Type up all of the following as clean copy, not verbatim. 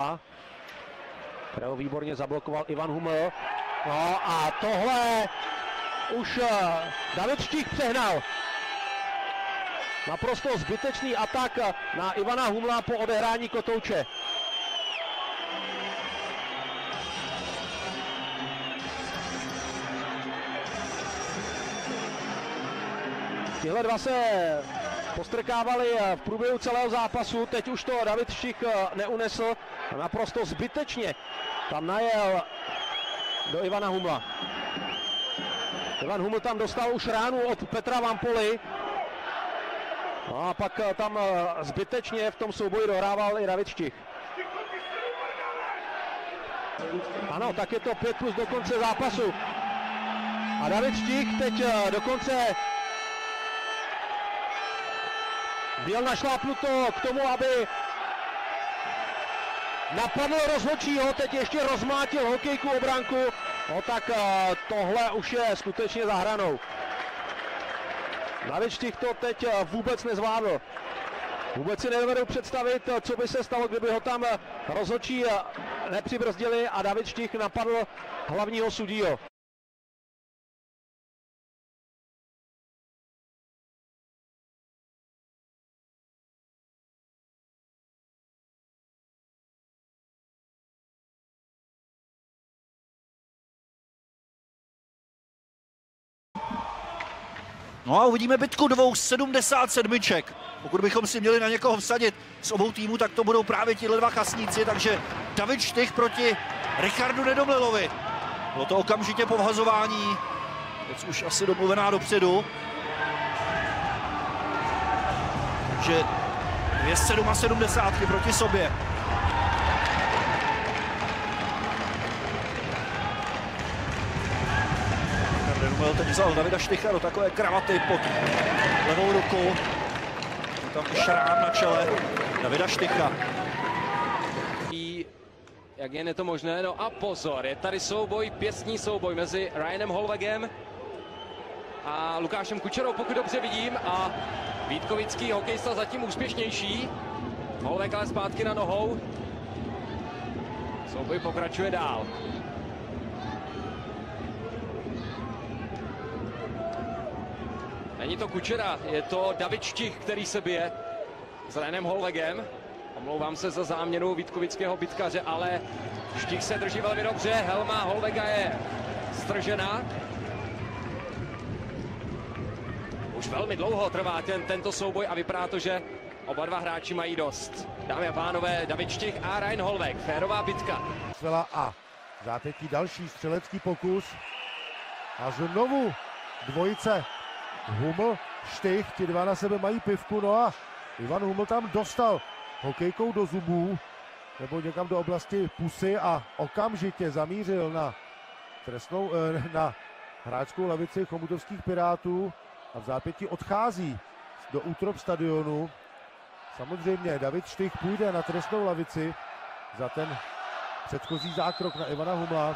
kterého výborně zablokoval Ivan Huml. No a tohle už David Štich přehnal. Naprosto zbytečný atak na Ivana Humla po odehrání kotouče. Tihle dva se postrkávali v průběhu celého zápasu, teď už to David Štich neunesl, naprosto zbytečně tam najel do Ivana Humla. Ivan Huml tam dostal už ránu od Petra Vampoly. No a pak tam zbytečně v tom souboji dohrával i David Štich. Ano, tak je to 5+ do konce zápasu. A David Štich teď dokonce byl našlápnuto k tomu, aby napadl rozhodčího, teď ještě rozmátil hokejku o branku. No tak tohle už je skutečně za hranou. David Štich to teď vůbec nezvládl. Vůbec si nedovedu představit, co by se stalo, kdyby ho tam rozhodčí nepřibrzdili a David Štich napadl hlavního sudího. No a uvidíme bitku 2,77. Pokud bychom si měli na někoho vsadit z obou týmů, tak to budou právě tihle dva chasníci, takže David Štich proti Richardu Nedomlelovi. Bylo to okamžitě po vhazování, věc už asi domluvená dopředu. Takže 2,77 proti sobě. Nedomlel teď vzal Davida Šticha do takové kravaty pod levou ruku. Tam šrám na čele Davida Šticha. Jak jen je to možné, no a pozor, je tady souboj, pěstní souboj mezi Ryanem Holvegem a Lukášem Kučerou, pokud dobře vidím, a Vítkovický hokejista zatím úspěšnější. Holveg ale zpátky na nohou. Souboj pokračuje dál. Není to Kučera, je to David Štich, který se bije s Ryanem Holvegem. Omlouvám se za záměnu vítkovického bitkaře, ale Štich se drží velmi dobře. Helma Holvega je stržena. Už velmi dlouho trvá tento souboj a vypadá to, že oba dva hráči mají dost. Dámy a pánové, David Štich a Ryan Holveg. Férová bitka. A zápětí další střelecký pokus. A znovu dvojice Huml, Štich, ti dva na sebe mají pivku, no a Ivan Huml tam dostal hokejkou do zubů, nebo někam do oblasti pusy a okamžitě zamířil na hráčskou lavici chomutovských Pirátů a v zápětí odchází do útrop stadionu. Samozřejmě David Štich půjde na trestnou lavici za ten předchozí zákrok na Ivana Humla.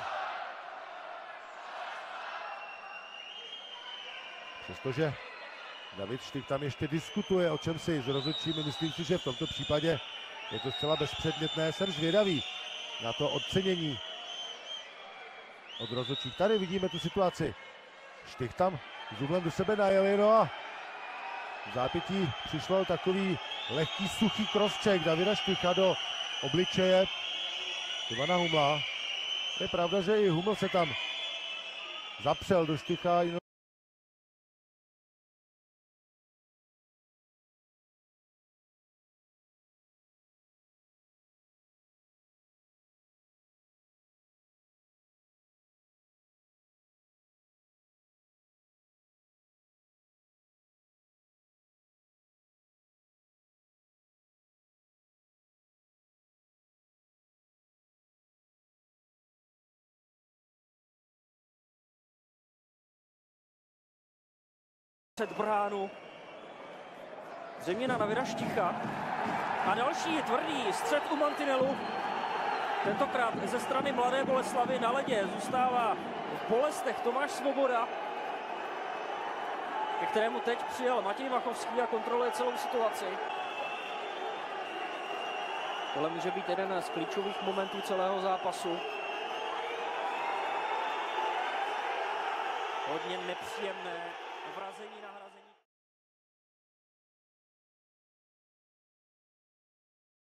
Přestože David Štich tam ještě diskutuje, o čem si s rozhodčími, myslím si, že v tomto případě je to zcela bezpředmětné. Jsem zvědavý na to ocenění od rozhodčích. Tady vidíme tu situaci. Štich tam zublem do sebe najeli, no a v zápětí přišlo takový lehký suchý crosscheck Davida Šticha do obličeje Ivana Humla. Je pravda, že i Huml se tam zapřel do Šticha. Před bránu. Zřejmě na Davida Šticha. A další tvrdý střed u mantinelu. Tentokrát ze strany Mladé Boleslavi na ledě zůstává v bolestech Tomáš Svoboda, ke kterému teď přijel Matěj Machovský a kontroluje celou situaci. Tohle může být jeden z klíčových momentů celého zápasu. Hodně nepříjemné vrazení, nahrazení.